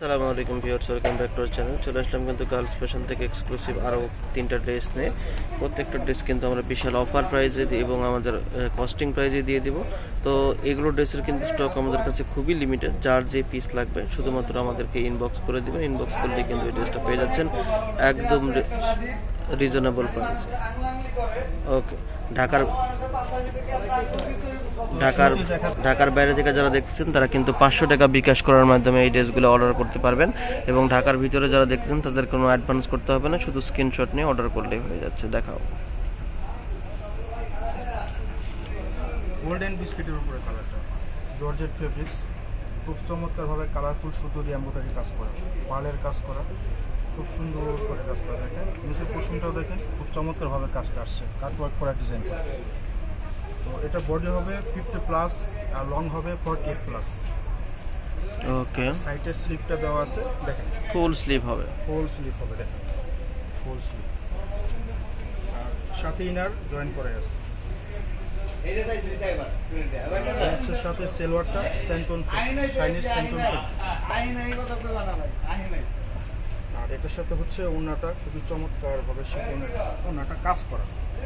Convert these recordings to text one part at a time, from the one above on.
আসসালামু আলাইকুম viewers, welcome back to our channel. চলে আসলাম কিন্তু গার্লস ফ্যাশন থেকে এক্সক্লুসিভ আরও 3টা ড্রেস নিয়ে। প্রত্যেকটা ড্রেস কিন্তু আমরা বিশাল অফার প্রাইজে এবং আমাদের কস্টিং প্রাইজে দিয়ে দিব। তো এগুলো ড্রেসের কিন্তু স্টক আমাদের কাছে খুবই লিমিটেড। যার যে পিস লাগবে শুধুমাত্র আমাদেরকে ইনবক্স করে দিবেন। ইনবক্স করলে কিন্তু এই ড্রেসটা পেয়ে যাচ্ছেন একদম রিজনেবল প্রাইসে। ওকে, ঢাকার বাইরে থেকে যারা দেখতেছেন তারা কিন্তু 500 টাকা বিকাশ করার মাধ্যমে এই ড্রেসগুলো অর্ডার করতে পারবেন, এবং ঢাকার ভিতরে যারা দেখতেছেন তাদের কোনো অ্যাডভান্স করতে হবে না, শুধু স্ক্রিনশট নিয়ে অর্ডার করলেই হয়ে যাচ্ছে। দেখাও, গোল্ডেন বিস্কিটের উপরে কালারটা, জর্জেট ফেব্রিক্স, খুব চমৎকারভাবে কালারফুল সুতো দিয়ে এমব্রয়ডারি কাজ করা, পার্লের কাজ করা, খুব সুন্দর করে কাজ করা। দেখেন নিচের পোর্শনটাও দেখেন খুব চমৎকারভাবে কাজটা আসছে, কাটওয়ার্ক করা ডিজাইন করা। তো এটা বডি হবে 50+ আর লং হবে 48+। ওকে, সাইডের স্লিপটা দেওয়া আছে, দেখেন ফুল স্লিভ হবে, দেখেন ফুল স্লিভ, আর সাথে ইনার জয়েন করে আছে। সাথে সেলওয়ারটা স্যান্টন চাইনিজ স্যান্টন, আর এটার সাথে হচ্ছে ওড়নাটা খুবই চমৎকার ভাবে শিফনের ওড়নাটা কাজ করা।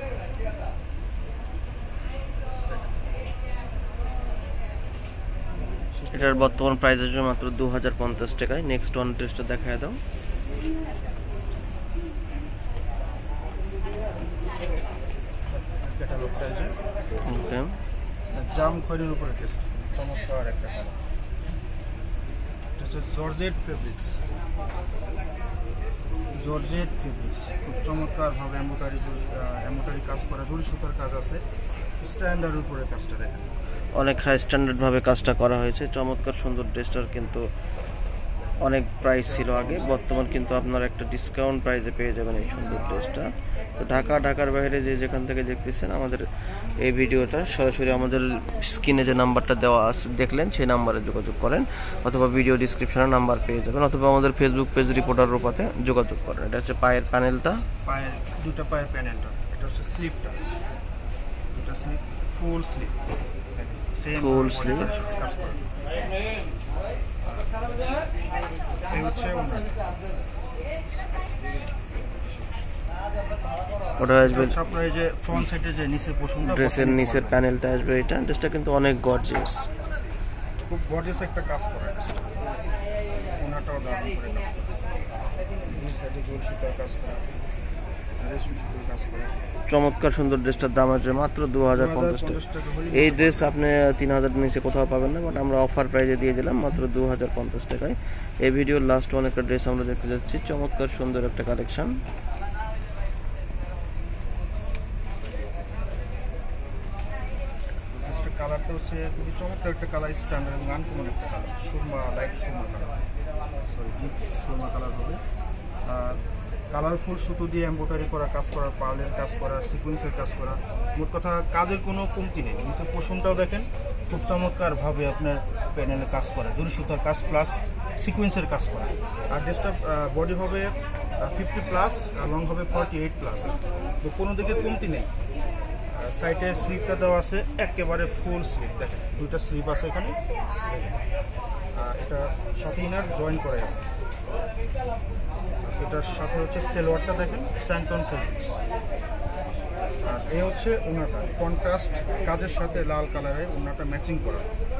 এটার বর্তমান প্রাইস আছে মাত্র 2050 টাকায়। নেক্সট ওয়ান ড্রেসটা দেখায় দাও। ওকে, জাম খয়েরির উপরে টেস্ট, চমৎকার একটা কালার। এটা হচ্ছে জর্জেট ফেব্রিক্স, খুব চমৎকার ভাবে এমব্রয়ডারি কাজ করা, জরি সুতার কাজ আছে, স্ট্যান্ডার্ড উপরে কাজটা দেখেন অনেক হাই স্ট্যান্ডার্ড ভাবে কাজটা করা হয়েছে। চমৎকার সুন্দর ড্রেসটার কিন্তু অনেক প্রাইস ছিল আগে, বর্তমান কিন্তু আপনারা একটা ডিসকাউন্ট প্রাইসে পেয়ে যাবেন এই সুন্দর ড্রেসটা। তো ঢাকার বাইরে যেখান থেকে দেখতেছেন আমাদের এই ভিডিওটা, সরাসরি আমাদের স্ক্রিনে যে নাম্বারটা দেওয়া আছে দেখলেন, সেই নাম্বারে যোগাযোগ করেন, অথবা ভিডিও ডিসক্রিপশনে নাম্বার পেয়ে যাবেন, অথবা আমাদের ফেসবুক পেজ রিপোর্টার রূপাতে যোগাযোগ করেন। এটা হচ্ছে পায়ের প্যানেলটা, দুটো পায়ের প্যানেলটা। এটা হচ্ছে স্লিপটা, দুটো স্লিপ, ফুল স্লিপ কাজ করা। এই হচ্ছে ওটা আসবে আপনার এই যে ফ্রন্ট সাইডে যে নিচের পোর্শনটা, ড্রেসের নিচের প্যানেলটা আসবে। এটা ড্রেসটা কিন্তু অনেক গর্জিয়াস, খুব গর্জিয়াস একটা কাজ করা। ওনাটাও দারুণ করে কাজ করা, দুই সাইডে জরি সুতার কাজ করা, রেশমি সুতার কাজ করা। চমৎকার সুন্দর। ড্রেসটার দাম আছে মাত্র 2050 টাকা। এই ড্রেস আপনি 3000 নিচে কোথাও পাবেন না, বাট আমরা অফার প্রাইজে দিয়ে দিলাম মাত্র 2050 টাকায়। এই ভিডিওর লাস্ট অনেকটা ড্রেস আমরা দেখতে যাচ্ছি, চমৎকার সুন্দর একটা কালেকশন। কালারটা হচ্ছে খুবই চমৎকার একটা কালার, স্ট্যান্ডার্ড এবং আনকমন একটা কালার, লাইট সুরমা কালার হবে। কালারফুল সুতো দিয়ে এমব্রয়ডারি করা কাজ করা, পার্লের কাজ করা, সিকোয়েন্সের কাজ করা, মোট কথা কাজের কোনো কমতি নেই। নিচের পোর্শনটাও দেখেন খুব চমৎকার ভাবে আপনার প্যানেলে কাজ করা, জরি সুতার কাজ প্লাস সিকোয়েন্সের কাজ করা। আর ড্রেসটা বডি হবে 50+, আর লং হবে 48+। তো কোনো দিকে কমতি নেই। সাইডে স্লিপটা দেওয়া আছে একেবারে ফুল স্লিপ, দেখেন দুইটা স্লিপ আছে এখানে। এটা সাথে ইনার জয়েন করে আছে। এটার সাথে হচ্ছে সেলোয়ারটা দেখেন স্যান্টন ফেব্রিক্স, আর এই হচ্ছে ওনাটা কন্ট্রাস্ট কাজের সাথে লাল কালারের ওনাটা ম্যাচিং করা,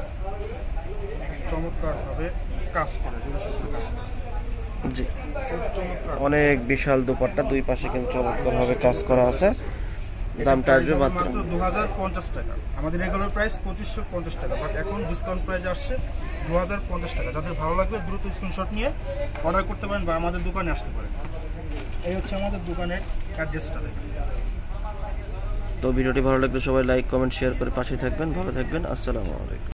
চমৎকারভাবে কাজ করে, জরি সুতার কাজ করে। জি, অনেক বিশাল দুপাট্টা, দুই পাশে কিন্তু চমৎকারভাবে কাজ করা আছে। দামটা আসবে মাত্র 2050 টাকা। আমাদের রেগুলার প্রাইস 2550 টাকা, বাট এখন ডিসকাউন্ট প্রাইস আসছে 2050 টাকা। যাদের ভালো লাগবে দ্রুত স্ক্রিনশট নিয়ে অর্ডার করতে পারেন বা আমাদের দোকানে আসতে পারেন। এই হচ্ছে আমাদের দোকানের অ্যাড্রেসটা দেখেন। তো ভিডিওটি ভালো লাগলে সবাই লাইক, কমেন্ট, শেয়ার করে পাশে থাকবেন। ভালো থাকবেন, আসসালামু আলাইকুম।